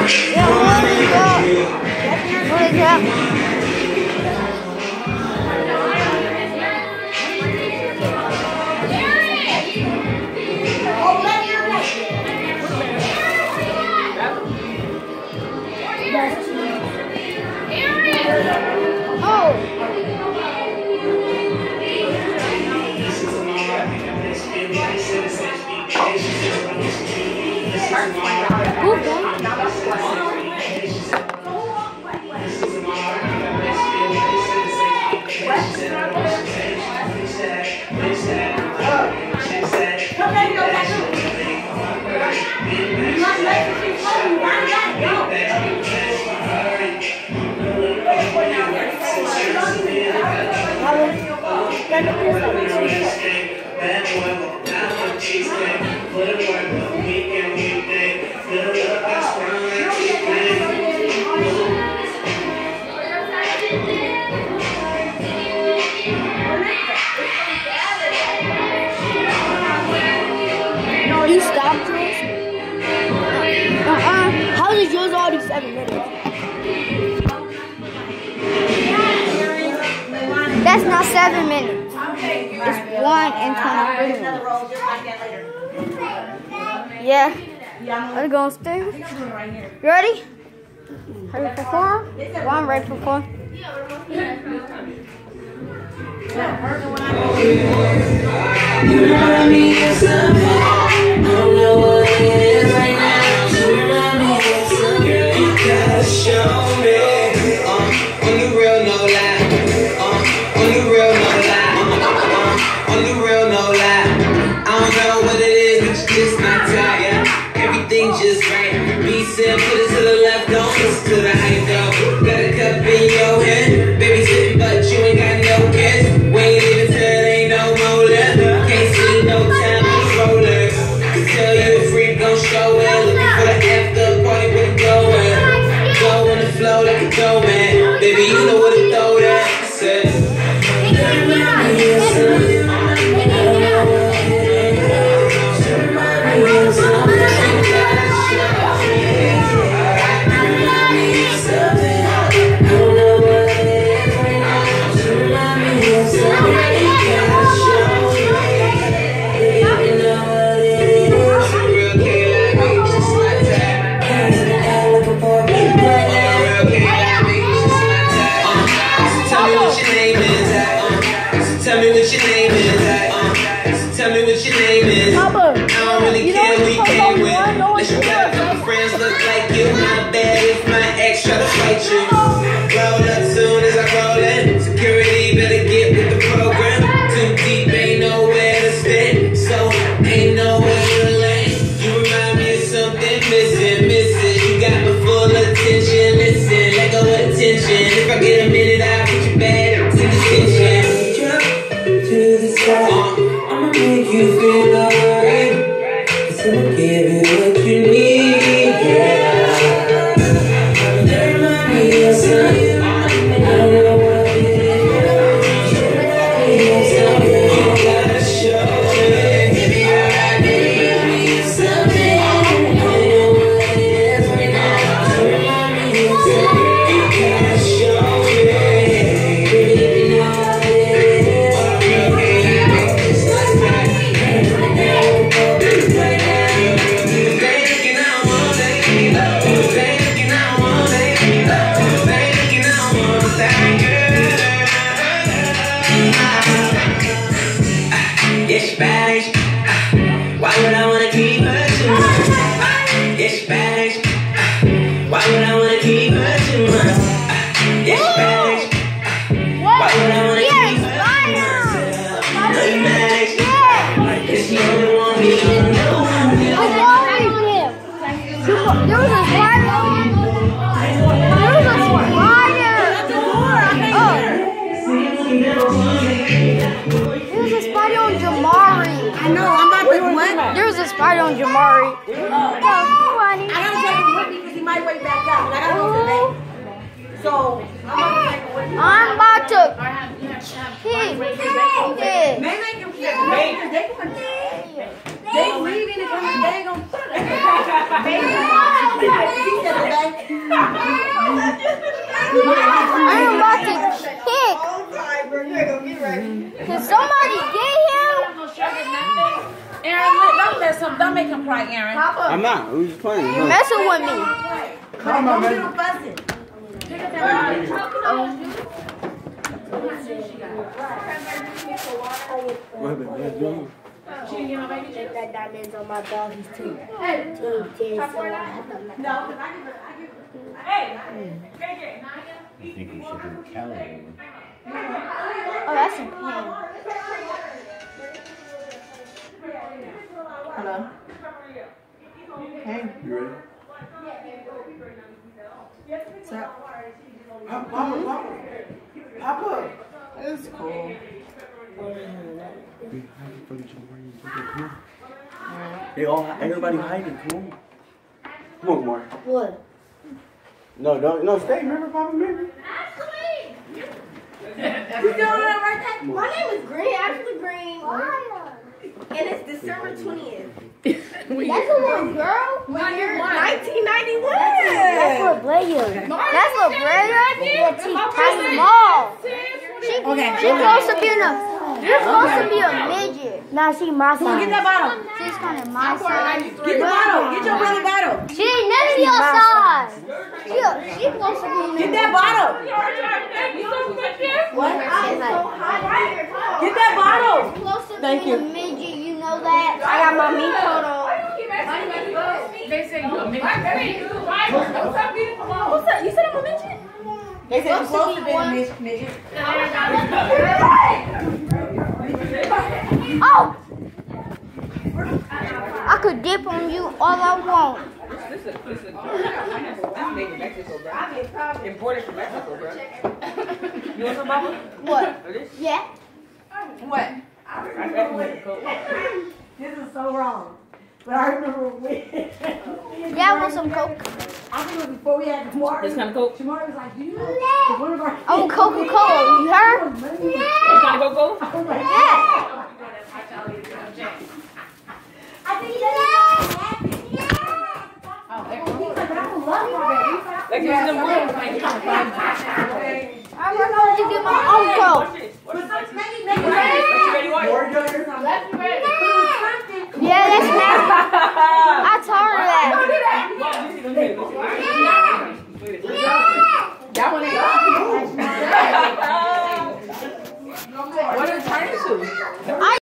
You stopped yours? How did yours already 7 minutes? That's not 7 minutes. It's 1 and 23 minutes. Yeah. Let's go upstairs. You ready? Ready to perform? Well, I'm ready to perform. You remind me of something. I don't know what it is right now. You remind me of something. Girl, you gotta show me. On the real, no lie. On the real, no lie. On the real, no lie. I don't know what it is, but you just my type. Yeah. Everything just right. Me said, put it to the left, don't listen to the hype though. Got a cup in your hand, baby sitting, but you ain't got no kiss. We ain't leaving till there ain't no more left. Can't see no time on the roller. Can tell you a freak gon' show it. Looking for the after party with a glow at. Go on the flow like a dough man. Baby, you know what to throw that. Said. Tell me what your name is. Tell me what your name is. I don't really care who you came with. Unless you got a couple friends look like you. My bad if my ex try to fight you. Roll up soon as I roll in. Security better get with the program. Too deep, ain't nowhere to stand. So ain't nowhere to land. You remind me of something missing. You got my full attention. Listen, let go of attention. If I get a minute, I'll put you back to detention. I'ma make you feel alright. So I'ma give you what you need, yeah. Remind me of something. I don't know what it is. Remind me of something. You gotta show me. Baby, remind me of something. I don't know what it is right now. Remind me of something. You gotta show me. Baby, you know what it is. Yes, bad. Why would I wanna keep her too much? Yes, bad. Why would I wanna keep her too much? Yes, bad. Why would I wanna keep her too much? No, you mad. Cause you only want me, you know I'm There was a spider. There was a spider. There was a spider on Jamari. I know, I'm about to what? There was a spider on Jamari. I gotta take him with me because he might wake back up. And I gotta go to the bank. So, I'm about to kick it. maybe they can get the bank because they leaving and coming. They ain't gonna put it. He said the I'm about to kick. Can somebody get him? Aaron, don't make him cry, Aaron. I'm not. Who's playing? You're messing with me. Come on, man. That diamond's on my dog's too. You think you should do calorie? Oh, that's a pen. Hello. Hey. You ready? What's up? Papa. It's cool. Everybody hiding. Come on. Come on, Mark. What? No, don't. No, stay. Remember, Papa, remember. You doing that right there? My name is Green, Ashley Green. And it's December 20th. That's a little girl. When you're 1991. That's little Blair. That's little Blair. Yeah, she's tiny small. She supposed to be you're supposed to be a midget. Nah, she my size. Get that bottle. She's kind of my size. Get the bottle. Get your brother bottle. She ain't none of your size. She supposed to be. Get that bottle. What? I'm so hot. Get that bottle. Supposed to Thank be you. a midget, you know that? I got my meat coat on. They say you a midget. What's that? You said I'm a midget? They said you're supposed to be a midget. Oh! I could dip on you all I want. This made in Mexico, bro. Imported from Mexico, bro. You want some bubble? What? Yeah? What? This is so wrong. But I remember when. Yeah, I want some Coke. I think it was before we had Tamari. This kind of Coke? Tamari was like, you know, one of our I want Coca-Cola. You heard? This kind of Coca-Cola? Yeah.